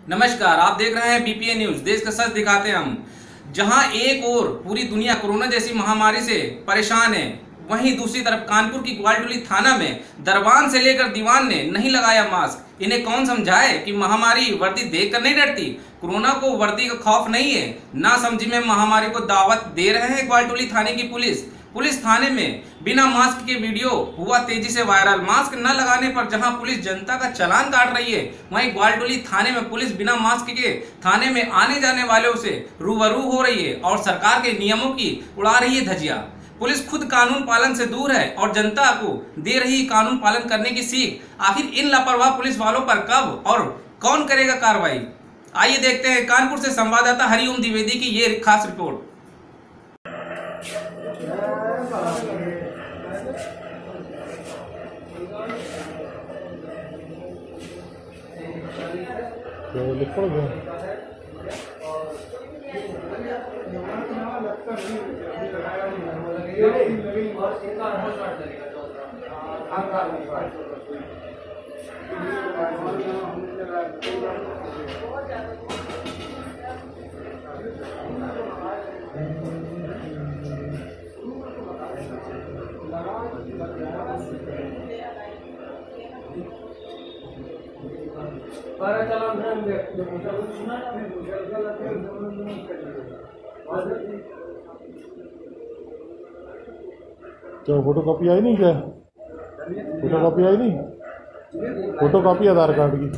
नमस्कार, आप देख रहे हैं बीपीए न्यूज। देश का सच दिखाते हैं हम। जहां एक ओर पूरी दुनिया कोरोना जैसी महामारी से परेशान है, वहीं दूसरी तरफ कानपुर की ग्वालटोली थाना में दरबान से लेकर दीवान ने नहीं लगाया मास्क। इन्हें कौन समझाए कि महामारी वर्दी देखकर नहीं डरती। कोरोना को वर्दी का खौफ नहीं है, ना समझी में महामारी को दावत दे रहे हैं ग्वालटोली थाने की पुलिस थाने में बिना मास्क के वीडियो हुआ तेजी से वायरल। मास्क न लगाने पर जहां पुलिस जनता का चालान काट रही है, वहीं ग्वालटोली थाने में पुलिस बिना मास्क के थाने में आने जाने वालों से रूबरू हो रही है और सरकार के नियमों की उड़ा रही है धज्जियां। पुलिस खुद कानून पालन से दूर है और जनता को दे रही कानून पालन करने की सीख। आखिर इन लापरवाह पुलिस वालों पर कब और कौन करेगा कार्रवाई? आइए देखते हैं कानपुर से संवाददाता हरिओम द्विवेदी की ये खास रिपोर्ट। लिखो क्या फोटो कॉपी आई नहीं? क्या फोटो कॉपी आई नहीं? फोटो कॉपी आधार कार्ड की